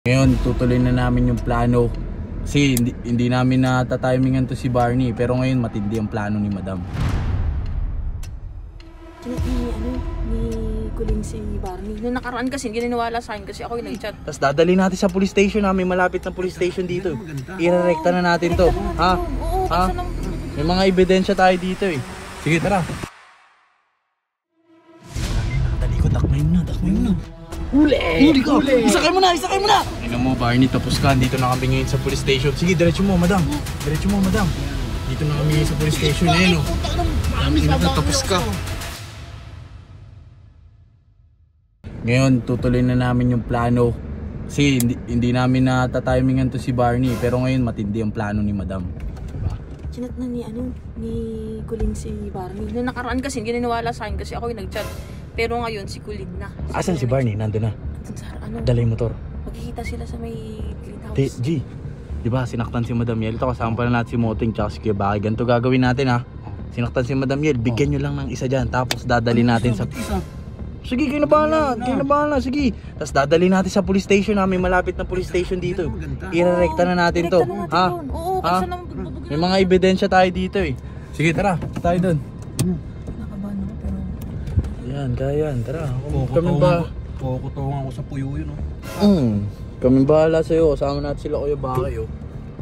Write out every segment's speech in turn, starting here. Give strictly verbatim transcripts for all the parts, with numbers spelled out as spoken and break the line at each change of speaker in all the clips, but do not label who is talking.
Ngayon, tutuloy na namin yung plano. Kasi hindi, hindi namin natatimingan to si Barney. Pero ngayon, matindi ang plano ni Madam.
Ni, ano, ni Kuling si Barney. Nung nakaraan kasi, hindi naniwala sa akin kasi ako yung nag-chat.
Tapos dadali natin sa police station ha. May malapit na police station dito. Irerekta na natin to. Ha?
Oo,
Ha? May mga ebidensya tayo dito eh. Sige, tara. Dali ko, dakmay mo na, dakmay mo na. Huli! Huli ka! Isakay mo na! Isakay mo na! Ino mo, Barney, tapos ka. Dito na kami ngayon sa police station. Sige, diretso mo, madam. Diretso mo, madam. Dito na kami ngayon sa police station. Ayan o. Ino ka, tapos ka. Ngayon, tutuloy na namin yung plano. Kasi hindi, hindi namin natatimingan to si Barney. Pero ngayon, matindi ang plano ni madam.
Chinat na ni, ano, ni Kuling si Barney. Nung nakaraan kasi, hindi naniwala sa akin kasi ako yung nag-chat. Pero ngayon, si Kuling na. Si
Asan si Barney? Nandun na.
Nandun sa, ano,
Dala yung motor.
magkikita sila sa may greenhouse.
T G, di ba sinaktan si Madam Yel? Ito kasama pala natin si Moting tsaka si Kuya Baki. Ganito gagawin natin ha. Sinaktan si Madam Yel, bigyan nyo lang ng isa dyan. Tapos dadali natin sa... Sige, kayo na bahala, kayo na bahala, sige. Tapos dadali natin sa police station ha. May malapit na police station dito. Irerekta na natin to. Ha?
Oo,
Ha?
kasi naman pagbubugin.
May mga ebidensya tayo dito eh. Sige, tara, tayo dun.
Nakabahan ako pero...
Yan, kaya yan, tara.
Kami ba? Kukutungan ko sa puyo yun oh.
Hmm, kami bahala sa'yo. Kasama natin sila Kuya Baki oh.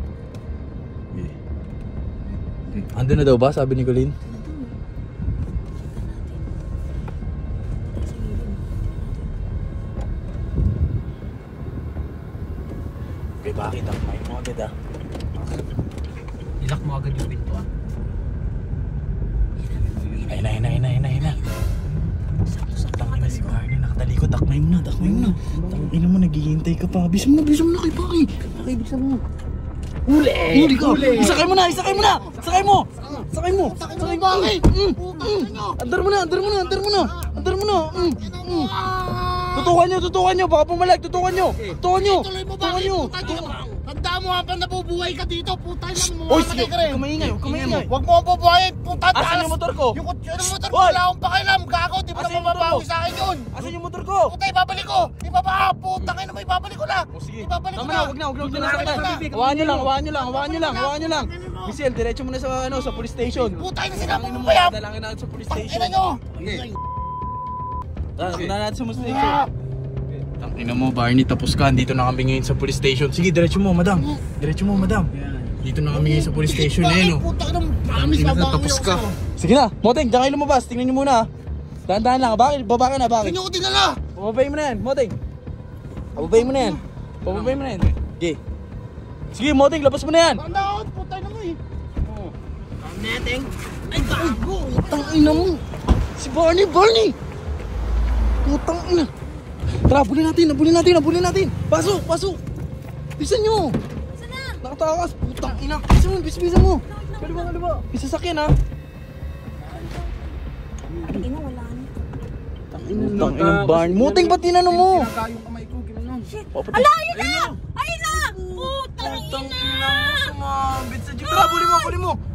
Okay. Ando na daw ba? Sabi ni Colleen. Okay, bakit ang may mo agad ah?
Ilak mo agad yung pinto ah.
Ay na, ay na, ay na, ay na, ay na. Tangin na si Barney, nakatalikod. Dakmay mo na, dakmay mo na. Tangin mo, naghihintay ka pa. Bisa mo na, bisa mo na kay Baki. Baki, bisa mo. Huli! Huli ka! Isakay mo na, isakay mo na! Isakay mo! Isakay mo! Isakay mo! Baki! Andar mo na, andar mo na, andar mo na! Andar mo na! Tutukan nyo, tutukan nyo! Baka pumalag, tutukan nyo! Tutukan nyo! Tutukan nyo!
Tanda mo habang nabubuhay ka dito, puta na mo.
Uy, sige! Huwag kumaingay, huwag kumaingay!
Huwag mo bubuhay, puta.
Asan yung motor ko?
Yung kutsi ng motor ko, wala akong pakialam. Gago, di ba
Asan
na
yung motor
mababawi
ko?
sa akin yun?
Asan yung motor ko?
Puta, ibabalik ko. Ibaba, puta kayo naman, ibabalik ko na.
O sige.
Ibabalik ko
Tama
na.
na, wag na, wag na, wag na nasaktan. Hawakan nyo lang, hawakan nyo lang, hawakan nyo lang, hawakan nyo lang. Michelle, diretso mo na sa, ano, sa police station.
Puta, yung sinabi
Tangin
mo
mo,
ba yan?
dalangin natin sa police
Tangina
station.
nyo.
Tara, punta natin sa police station. Tangina mo, Barney, tapos ka. Dito na kami ngayon sa police station. Sige, diretso mo, madam. Diretso mo, madam. Dito na kami ngayon sa police station na yun, oh.
Puta ka ng promise,
Tangina na,
mabawi
tapos
ako
ka.
sa'yo.
Sige na, Moteng, diyan kayo lumabas. Tingnan nyo muna, ha. Dahan-dahan lang, bakit? Baba ka na, bakit?
Hindi ko dinala.
Pababayin mo na yan, Moteng. Pababayin mo na yan. Pababayin mo na yan. Okay. Sige, Moteng, labas mo na yan.
Tanda ako, puta na mo eh.
Neteng.
Ay, gago.
Putang ina mo. Si Barney, Barney. Putang ina. Tara, bulin natin, bulin natin, bulin natin. Pasok, pasok. Bisan nyo.
Saan na?
Nakatakas, putang ina. Bisan mo, bisan, bisan mo. Kaliba, kaliba. Bisa sakyan, ha.
Ang ina, wala na.
Putang ina, Barney. Muting, ba't tinanong mo?
Pinagayong kamay ko, gano'n.
Ala, ayun na! Ayun na! Puta ng ina!
Sumabit sa jeep. Tara, bulin mo, bulin mo.